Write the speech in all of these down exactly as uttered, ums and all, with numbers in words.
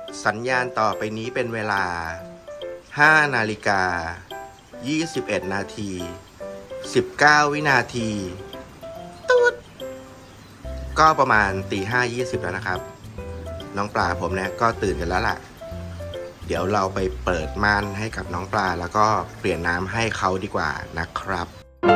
สัญญาณต่อไปนี้เป็นเวลาห้านาฬิกายี่สิบเอ็ดนาทีสิบเก้าวินาทีตุ๊ดก็ประมาณตีห้ายี่สิบแล้วนะครับน้องปลาผมเนี่ยก็ตื่นกันแล้วล่ะเดี๋ยวเราไปเปิดม่านให้กับน้องปลาแล้วก็เปลี่ยนน้ำให้เขาดีกว่านะครับ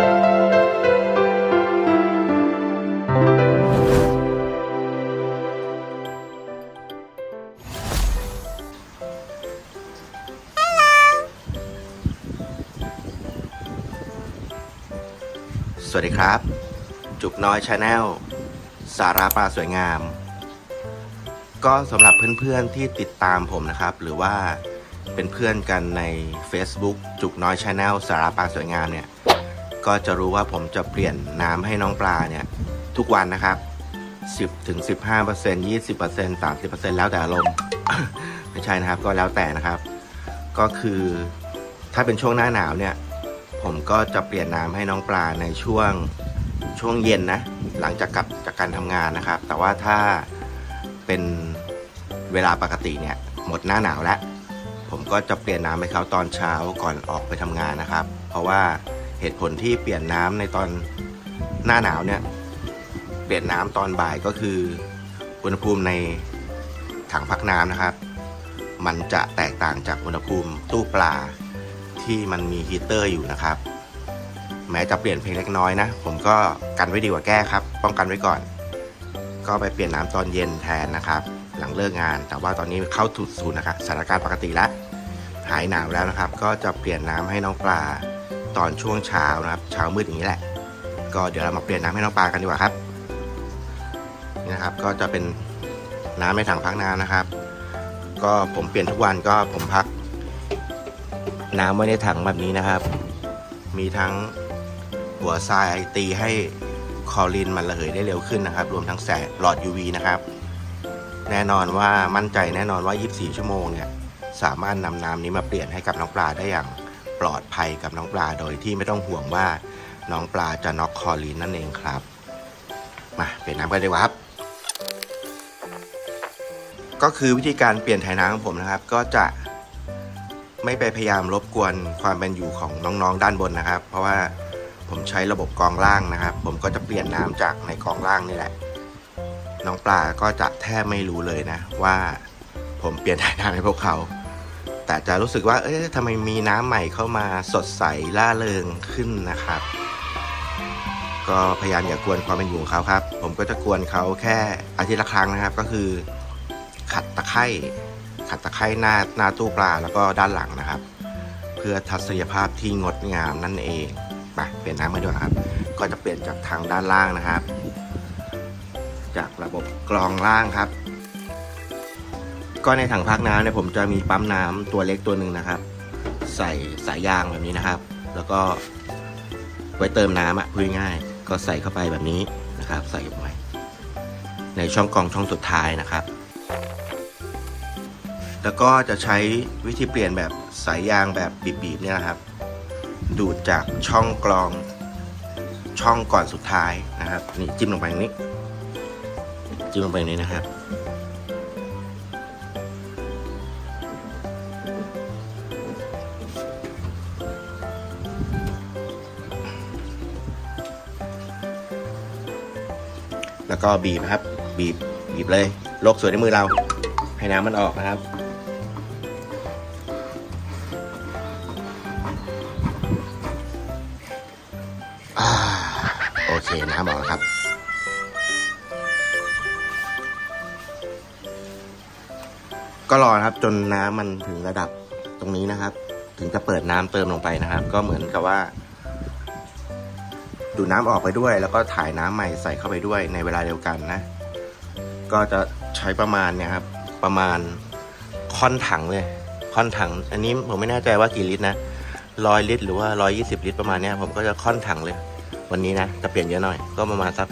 สวัสดีครับจุกน้อยชาแนลสาระปลาสวยงามก็สำหรับเพื่อนๆที่ติดตามผมนะครับหรือว่าเป็นเพื่อนกันใน Facebook จุกน้อยชาแนลสาระปลาสวยงามเนี่ยก็จะรู้ว่าผมจะเปลี่ยนน้ำให้น้องปลาเนี่ยทุกวันนะครับ สิบถึงสิบห้าเปอร์เซ็นต์ ยี่สิบเปอร์เซ็นต์ สามสิบเปอร์เซ็นต์ แล้วแต่อารมณ์ ไม่ใช่นะครับก็แล้วแต่นะครับก็คือถ้าเป็นช่วงหน้าหนาวเนี่ยผมก็จะเปลี่ยนน้ำให้น้องปลาในช่วงช่วงเย็นนะหลังจากกลับจากการทำงานนะครับแต่ว่าถ้าเป็นเวลาปกติเนี่ยหมดหน้าหนาวแล้วผมก็จะเปลี่ยนน้ำให้เขาตอนเช้าก่อนออกไปทำงานนะครับเพราะว่าเหตุผลที่เปลี่ยนน้ำในตอนหน้าหนาวเนี่ยเปลี่ยนน้ำตอนบ่ายก็คืออุณหภูมิในถังพักน้ำนะครับมันจะแตกต่างจากอุณหภูมิตู้ปลาที่มันมีฮีเตอร์อยู่นะครับแม้จะเปลี่ยนเพียงเล็กน้อยนะผมก็กันไว้ดีกว่าแก้ครับป้องกันไว้ก่อนก็ไปเปลี่ยนน้ำตอนเย็นแทนนะครับหลังเลิกงานแต่ว่าตอนนี้เข้าสู่นะครับสถานการณ์ปกติแล้วหายหนาวแล้วนะครับก็จะเปลี่ยนน้ำให้น้องปลาตอนช่วงเช้านะครับเช้ามืดอย่างนี้แหละก็เดี๋ยวเรามาเปลี่ยนน้ำให้น้องปลากันดีกว่าครับนี่นะครับก็จะเป็นน้ำในถังพักน้ำนะครับก็ผมเปลี่ยนทุกวันก็ผมพักน้ำไว้ในถังแบบนี้นะครับมีทั้งหัวทรายตีให้คลอรีนมันระเหยได้เร็วขึ้นนะครับรวมทั้งแสงหลอด ยู วี นะครับแน่นอนว่ามั่นใจแน่นอนว่ายี่สิบสี่ชั่วโมงเนี่ยสามารถนำน้ำนี้มาเปลี่ยนให้กับน้องปลาได้อย่างปลอดภัยกับน้องปลาโดยที่ไม่ต้องห่วงว่าน้องปลาจะน็อกคลอรีนนั่นเองครับมาเปลี่ยนน้ำกันดีกว่าครับก็คือวิธีการเปลี่ยนถ่ายน้ำของผมนะครับก็จะไม่ไปพยายามรบกวนความเป็นอยู่ของน้องๆด้านบนนะครับเพราะว่าผมใช้ระบบกรองล่างนะครับผมก็จะเปลี่ยนน้ำจากในกรองล่างนี่แหละน้องปลาก็จะแทบไม่รู้เลยนะว่าผมเปลี่ยนถ่ายน้ำให้พวกเขาแต่จะรู้สึกว่าเอ๊ะทำไมมีน้ำใหม่เข้ามาสดใสล่าเริงขึ้นนะครับก็พยายามอย่ากวนความเป็นอยู่ของเขาครับผมก็จะกวนเขาแค่อาทิตย์ละครั้งนะครับก็คือขัดตะไคร่ขัดตะไคร่หน้าหน้าตู้ปลาแล้วก็ด้านหลังนะครับเพื่อทัศนียภาพที่งดงามนั่นเองไปเปลี่ยนน้ำมาด้วยนะครับก็จะเปลี่ยนจากทางด้านล่างนะครับจากระบบกรองล่างครับก็ในถังพักน้ำเนี่ยผมจะมีปั๊มน้ำตัวเล็กตัวหนึ่งนะครับใส่สายยางแบบนี้นะครับแล้วก็ไว้เติมน้ำอ่ะพูดง่ายๆก็ใส่เข้าไปแบบนี้นะครับใส่ลงไปในช่องกรองช่องสุดท้ายนะครับแล้วก็จะใช้วิธีเปลี่ยนแบบสายยางแบบบีบๆเนี่ยนะครับดูดจากช่องกรองช่องก่อนสุดท้ายนะครับนี่จิ้มลงไปตรงนี้จิ้มลงไปตรงนี้นะครับแล้วก็บีบครับบีบบีบเลยโลกสวยในมือเราให้น้ำมันออกนะครับโอเคน้ำออกแล้วครับก็รอครับจนน้ำมันถึงระดับตรงนี้นะครับถึงจะเปิดน้ำเติมลงไปนะครับก็เหมือนกับว่าดูดน้ำออกไปด้วยแล้วก็ถ่ายน้ำใหม่ใส่เข้าไปด้วยในเวลาเดียวกันนะก็จะใช้ประมาณเนี่ยครับประมาณค่อนถังเลยค่อนถังอันนี้ผมไม่แน่ใจว่ากี่ลิตรนะร้อยลิตรหรือว่าร้อยยี่สิบลิตรประมาณนี้ผมก็จะค่อนถังเลยวันนี้นะจะเปลี่ยนเยอะหน่อยก็ประมาณสัก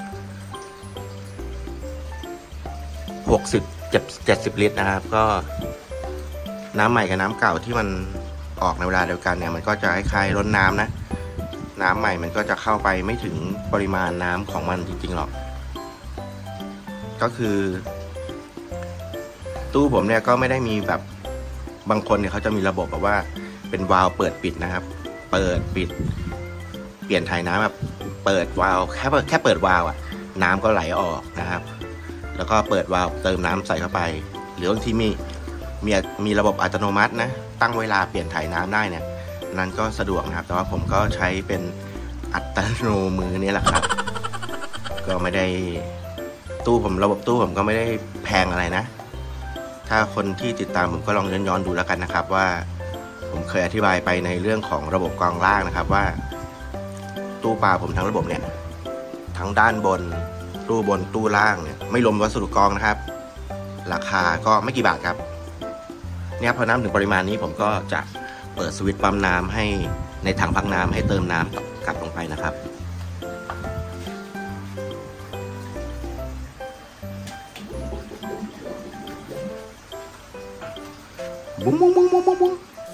หกสิบเจ็ดเจ็ดสิบลิตรนะครับก็น้ำใหม่กับน้ำเก่าที่มันออกในเวลาเดียวกันเนี่ยมันก็จะคล้ายๆล้นน้ำนะน้ำใหม่มันก็จะเข้าไปไม่ถึงปริมาณน้ำของมันจริงๆหรอกก็คือตู้ผมเนี่ยก็ไม่ได้มีแบบบางคนเนี่ยเขาจะมีระบบแบบว่าเป็นวาล์วเปิดปิดนะครับเปิดปิดเปลี่ยนถ่ายน้ำแบบเปิดวาล์วแค่แค่เปิดวาล์วอ่ะน้ำก็ไหลออกนะครับแล้วก็เปิดวาล์วเติมน้ำใส่เข้าไปหรือบางทีมีมีมีระบบอัตโนมัตินะตั้งเวลาเปลี่ยนถ่ายน้ำได้เนี่ยนั้นก็สะดวกนะครับแต่ว่าผมก็ใช้เป็นอัตโนมือนี่แหละครับก็ไม่ได้ตู้ผมระบบตู้ผมก็ไม่ได้แพงอะไรนะถ้าคนที่ติดตามผมก็ลองย้อนๆดูแล้วกันนะครับว่าผมเคยอธิบายไปในเรื่องของระบบกรองล่างนะครับว่าตู้ปลาผมทั้งระบบเนี่ยทั้งด้านบนตู้บนตู้ล่างเนี่ยไม่รวมวัสดุกรองนะครับราคาก็ไม่กี่บาทครับเนี่ยพอน้ำถึงปริมาณนี้ผมก็จะเปิดสวิตช์ปั๊มน้ำให้ในถังพักน้ำให้เติมน้ำกลับลงไปนะครับบุ้งบุ้งบุ้งบุ้งบุ้ง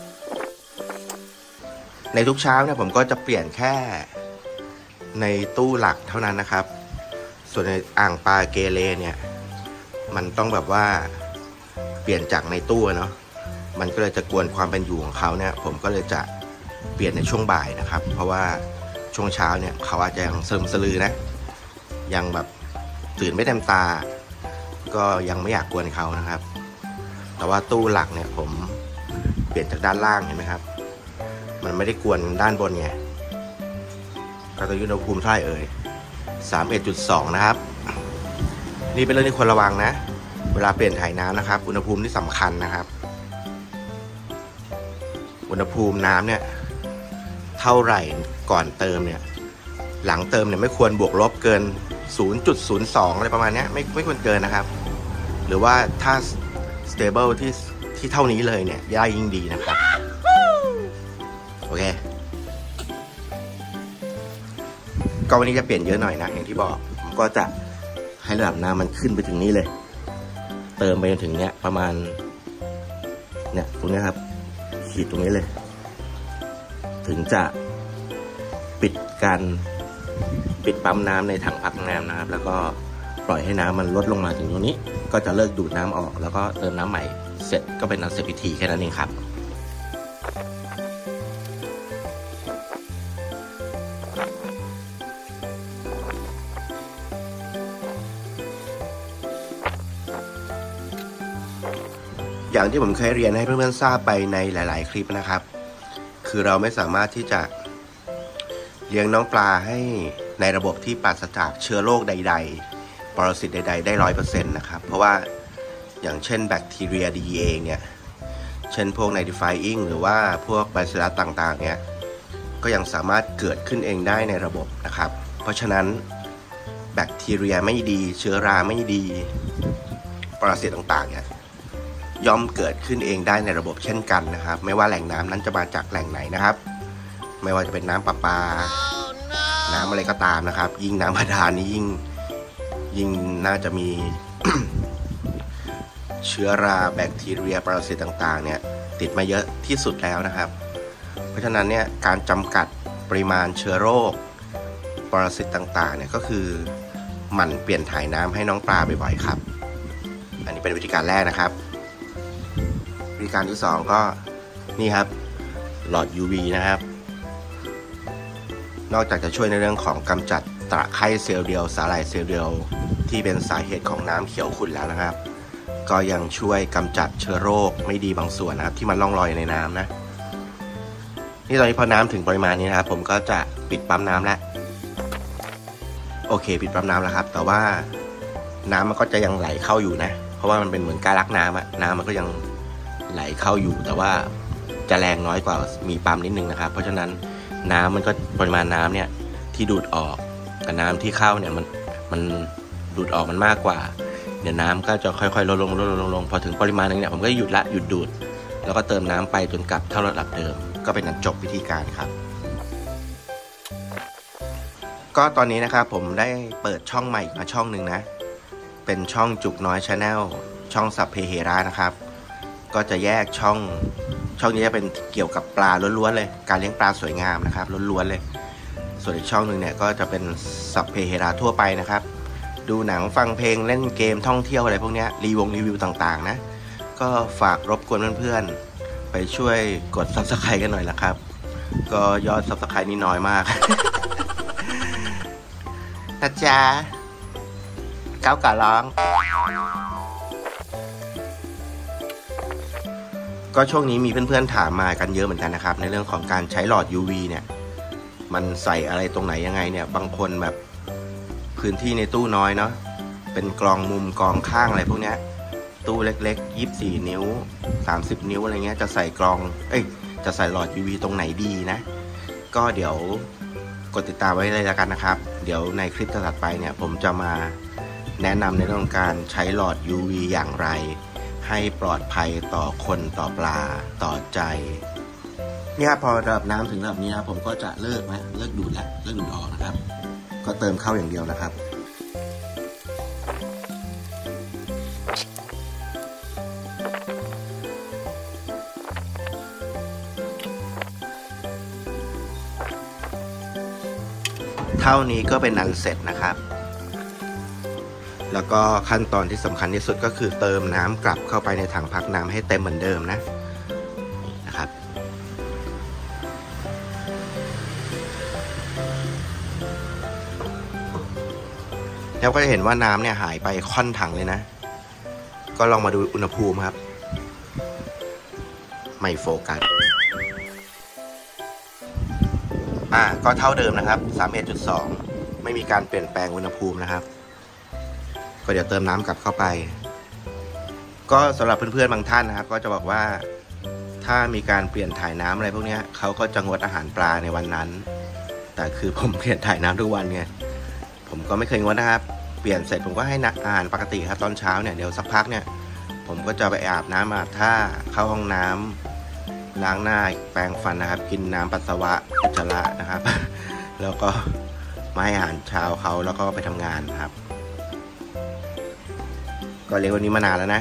ในทุกเช้าเนี่ยผมก็จะเปลี่ยนแค่ในตู้หลักเท่านั้นนะครับส่วนในอ่างปลาเกเรเนี่ยมันต้องแบบว่าเปลี่ยนจากในตู้เนาะมันก็เลยจะกวนความเป็นอยู่ของเขาเนี่ยผมก็เลยจะเปลี่ยนในช่วงบ่ายนะครับเพราะว่าช่วงเช้าเนี่ยเขาอาจจะยังสลึมสลือนะยังแบบตื่นไม่เต็มตาก็ยังไม่อยากกวนเขานะครับแต่ว่าตู้หลักเนี่ยผมเปลี่ยนจากด้านล่างเห็นไหมครับมันไม่ได้กวนด้านบนไงก็จะอุณหภูมิเท่าไหร่เอ่ย สามสิบเอ็ดจุดสอง นะครับนี่เป็นเรื่องที่ควรระวังนะเวลาเปลี่ยนถ่ายน้ำนะครับอุณหภูมิที่สำคัญนะครับอุณหภูมิน้ำเนี่ยเท่าไหร่ก่อนเติมเนี่ยหลังเติมเนี่ยไม่ควรบวกลบเกิน ศูนย์จุดศูนย์สอง อะไรประมาณนี้ไม่ไม่ควรเกินนะครับหรือว่าถ้า stable ที่ที่เท่านี้เลยเนี่ยย่ายิ่งดีนะครับโอเคก็วันนี้จะเปลี่ยนเยอะหน่อยนะอย่างที่บอกผมก็จะให้ระดับน้ำมันขึ้นไปถึงนี้เลยเติมไปจนถึงเนี้ยประมาณเนี่ยตรงนี้ครับขีดตรงนี้เลยถึงจะปิดการปิดปั๊มน้ำในถังพักน้ำนะครับแล้วก็ปล่อยให้น้ำมันลดลงมาถึงตรงนี้ก็จะเลิกดูดน้ำออกแล้วก็เติมน้ำใหม่เสร็จก็เป็นอันเสร็จพิธีแค่นั้นเองครับอย่างที่ผมเคยเรียนให้เพื่อนๆทราบไปในหลายๆคลิปนะครับคือเราไม่สามารถที่จะเลี้ยงน้องปลาให้ในระบบที่ปราศจากเชื้อโรคใดๆปรสิตใดๆได้ ร้อยเปอร์เซ็นต์ นะครับเพราะว่าอย่างเช่นแบคทีเรียดีเองเนี่ยเช่นพวก Nitrifying หรือว่าพวกไบซิลลัสต่างๆเนี่ยก็ยังสามารถเกิดขึ้นเองได้ในระบบนะครับเพราะฉะนั้นแบคทีเรียไม่ดีเชื้อราไม่ดีปรสิตต่างๆเนี่ยย่อมเกิดขึ้นเองได้ในระบบเช่นกันนะครับไม่ว่าแหล่งน้ำนั้นจะมาจากแหล่งไหนนะครับไม่ว่าจะเป็นน้ำประปา oh, no. น้ำอะไรก็ตามนะครับยิ่งน้ำบาดาลนี่ยิ่งยิ่งน่าจะมี เชื้อราแบคทีเรียปรสิตต่างๆเนี่ยติดมาเยอะที่สุดแล้วนะครับเพราะฉะนั้นเนี่ยการจำกัดปริมาณเชื้อโรคปรสิตต่างๆเนี่ยก็คือหมั่นเปลี่ยนถ่ายน้ำให้น้องปลาบ่อยๆครับอันนี้เป็นวิธีการแรกนะครับวิธีการที่สองก็นี่ครับหลอด ยู วี นะครับนอกจากจะช่วยในเรื่องของกำจัดตะไคร่เซลล์เดียวสาหร่ายเซลล์เดียวที่เป็นสาเหตุของน้ำเขียวขุ่นแล้วนะครับก็ยังช่วยกำจัดเชื้อโรคไม่ดีบางส่วนนะครับที่มันล่องลอยในน้ำนะนี่ตอนนี้พอน้ำถึงปริมาณนี้นะครับผมก็จะปิดปั๊มน้ำแล้วโอเคปิดปั๊มน้ำแล้วครับแต่ว่าน้ำมันก็จะยังไหลเข้าอยู่นะเพราะว่ามันเป็นเหมือนการลักน้ำอะน้ำมันก็ยังไหลเข้าอยู่แต่ว่าจะแรงน้อยกว่ามีปั๊มนิดนึงนะครับเพราะฉะนั้นน้ำมันก็ปริมาณน้ำเนี่ยที่ดูดออกกับน้ำที่เข้าเนี่ยมันมันดูดออกมันมากกว่าเดี๋ยวน้ำก็จะค่อยๆลดลงลดลงลดลงพอถึงปริมาณนึงเนี่ยผมก็หยุดละหยุดดูดแล้วก็เติมน้ำไปจนกลับเท่าระดับเดิมก็เป็นการจบวิธีการครับก็ตอนนี้นะครับผมได้เปิดช่องใหม่มาช่องหนึ่งนะเป็นช่องจุกน้อย Channel ช่องสัพเพเหระนะครับก็จะแยกช่องช่องนี้จะเป็นเกี่ยวกับปลาล้วนๆเลยการเลี้ยงปลาสวยงามนะครับล้วนๆเลยส่วนอีกช่องหนึ่งเนี่ยก็จะเป็นสัพเพเหระทั่วไปนะครับดูหนังฟังเพลงเล่นเกมท่องเที่ยวอะไรพวกนี้รีวงรีวิวต่างๆนะก็ฝากรบกวนเพื่อนๆไปช่วยกด ซับสไครบ์ กันหน่อยนะครับก็ยอด ซับสไครบ์ นี่น้อยมากนะจ๊ะก้าวกะร้องก็ช่วงนี้มีเพื่อนๆถามมากันเยอะเหมือนกันนะครับในเรื่องของการใช้หลอด ยู วี เนี่ยมันใส่อะไรตรงไหนยังไงเนี่ยบางคนแบบพื้นที่ในตู้น้อยเนาะเป็นกรองมุมกรองข้างอะไรพวกเนี้ยตู้เล็กๆยี่สิบสี่นิ้วสามสิบนิ้วอะไรเงี้ยจะใส่กรองเอ้ยจะใส่หลอด ยู วี ตรงไหนดีนะก็เดี๋ยวกดติดตามไว้เลยแล้วกันนะครับเดี๋ยวในคลิปถัดไปเนี่ยผมจะมาแนะนำในเรื่องการใช้หลอด ยู วี อย่างไรให้ปลอดภัยต่อคนต่อปลาต่อใจเนี่ยพอระดับน้ำถึงระดับนี้ผมก็จะเลิกนะเลิกดูดแล้วเลิกดูดออกนะครับก็เติมเข้าอย่างเดียวนะครับเท่านี้ก็เป็นอันเสร็จนะครับแล้วก็ขั้นตอนที่สำคัญที่สุดก็คือเติมน้ำกลับเข้าไปในถังพักน้ำให้เต็มเหมือนเดิมนะนะครับแล้วก็จะเห็นว่าน้ำเนี่ยหายไปค่อนถังเลยนะก็ลองมาดูอุณหภูมิครับไม่โฟกัสอ่าก็เท่าเดิมนะครับ สามสิบเอ็ดจุดสอง ไม่มีการเปลี่ยนแปลงอุณหภูมินะครับก็เดี๋ยวเติมน้ำกลับเข้าไปก็สำหรับเพื่อนๆบางท่านนะครับก็จะบอกว่าถ้ามีการเปลี่ยนถ่ายน้ำอะไรพวกนี้เขาก็จะงดอาหารปลาในวันนั้นแต่คือผมเปลี่ยนถ่ายน้ำทุกวันไงผมก็ไม่เคยงดนะครับเปลี่ยนเสร็จผมก็ให้อาหารปกติครับตอนเช้าเนี่ยเดี๋ยวสักพักเนี่ยผมก็จะไปอาบน้ำอาบท่าเข้าห้องน้ำล้างหน้าแปรงฟันนะครับกินน้ำปัสสาวะอุจจาระนะครับแล้วก็มาให้อาหารเช้าเขาแล้วก็ไปทำงานครับก็เลี้ยงวันนี้มานานแล้วนะ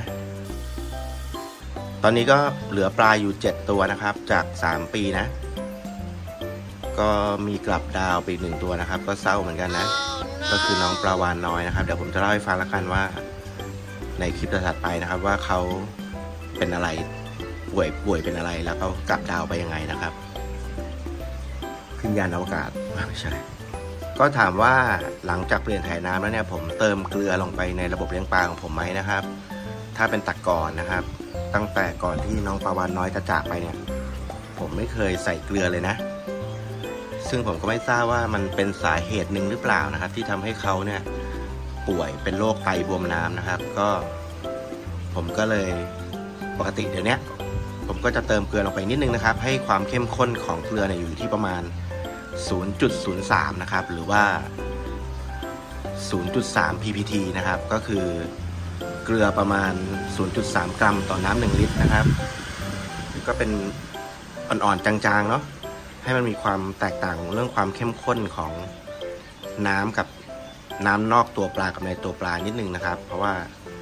ตอนนี้ก็เหลือปลาอยู่เจ็ดตัวนะครับจากสามปีนะก็มีกลับดาวไปอีกหนึ่งตัวนะครับก็เศร้าเหมือนกันนะก็คือน้องปลาวานน้อยนะครับเดี๋ยวผมจะเล่าให้ฟังแล้วกันว่าในคลิปถัดไปนะครับว่าเขาเป็นอะไรป่วยป่วยเป็นอะไรแล้วเขากลับดาวไปยังไงนะครับขึ้นยานอวกาศไม่ใช่ก็ถามว่าหลังจากเปลี่ยนถ่ายน้ำแล้วเนี่ยผมเติมเกลือลงไปในระบบเลี้ยงปลาของผมไหมนะครับถ้าเป็นตักก่อนนะครับตั้งแต่ก่อนที่น้องปลาวานน้อยจะจากไปเนี่ยผมไม่เคยใส่เกลือเลยนะซึ่งผมก็ไม่ทราบว่ามันเป็นสาเหตุหนึ่งหรือเปล่านะครับที่ทำให้เขาเนี่ยป่วยเป็นโรคไตบวมน้ำนะครับก็ผมก็เลยปกติเดี๋ยวนี้ผมก็จะเติมเกลือลงไปนิดนึงนะครับให้ความเข้มข้นของเกลือเนี่ยอยู่ที่ประมาณศูนย์จุดศูนย์สาม นะครับหรือว่า ศูนย์จุดสาม พี พี ที นะครับก็คือเกลือประมาณ ศูนย์จุดสาม กรัมต่อน้ำหนึ่งลิตรนะครับก็เป็นอ่อนๆจางๆเนาะให้มันมีความแตกต่างเรื่องความเข้มข้นของน้ำกับน้ำนอกตัวปลากับในตัวปลานิดนึงนะครับเพราะว่า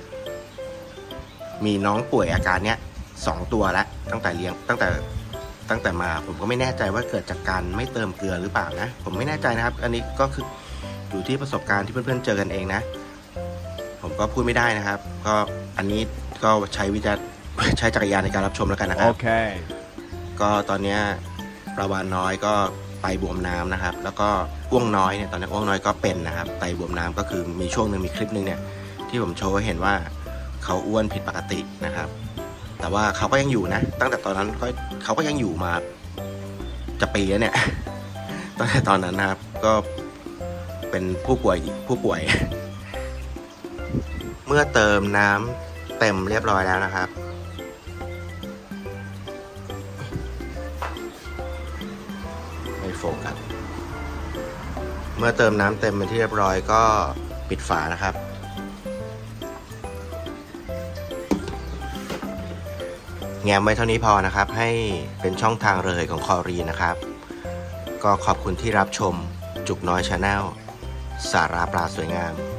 มีน้องป่วยอาการเนี้ยสองตัวแล้วตั้งแต่เลี้ยงตั้งแต่ตั้งแต่มาผมก็ไม่แน่ใจว่าเกิดจากการไม่เติมเกลือหรือเปล่านะผมไม่แน่ใจนะครับอันนี้ก็คืออยู่ที่ประสบการณ์ที่เพื่อนๆเจอกันเองนะผมก็พูดไม่ได้นะครับก็อันนี้ก็ใช้วิจารใช้จักรยานในการรับชมแล้วกันนะครับโอเคก็ตอนนี้ปลาวาฬน้อยก็ไตบวมน้ำนะครับแล้วก็อ้วงน้อยเนี่ยตอนนี้อ้วงน้อยก็เป็นนะครับไตบวมน้ำก็คือมีช่วงหนึ่งมีคลิปนึงเนี่ยที่ผมโชว์ให้เห็นว่าเขาอ้วนผิดปกตินะครับแต่ว่าเขาก็ยังอยู่นะตั้งแต่ตอนนั้นก็เขาก็ยังอยู่มาจะปีแล้วเนี่ยตั้งแต่ตอนนั้นนะครับก็เป็นผู้ป่วยผู้ป่วยเมื่อเติมน้ำเต็มเรียบร้อยแล้วนะครับไม่โฟกัสเมื่อเติมน้ำเต็มเป็นที่เรียบร้อยก็ปิดฝานะครับแง้มไว้เท่านี้พอนะครับให้เป็นช่องทางระเหยของคอรีนะครับก็ขอบคุณที่รับชมจุกน้อยชาแนลสาระปลาสวยงาม